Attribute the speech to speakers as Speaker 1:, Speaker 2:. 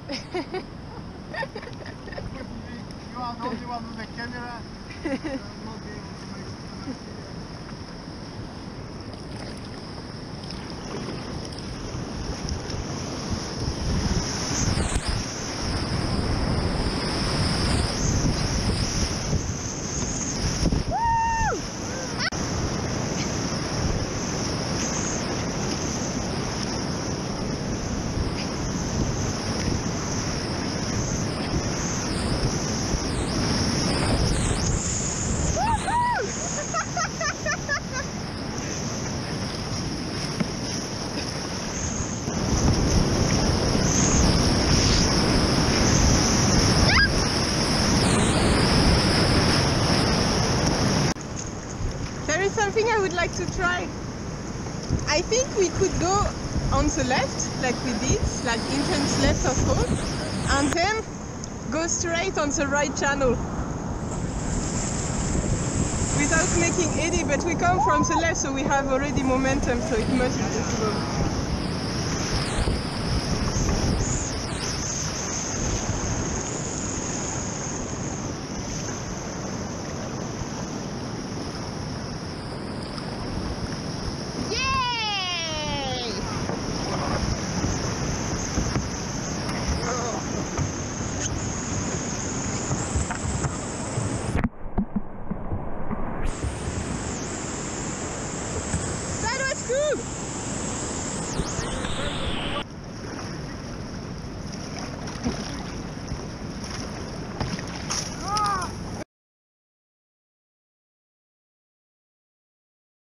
Speaker 1: You are the only one with the camera. Not be able to make
Speaker 2: There is something I would like to try. I think we could go on the left, like we did, like intense left of course, and then go straight on the right channel. Without making any, but we come from the left, so we have already momentum, so it must be possible. That was cool!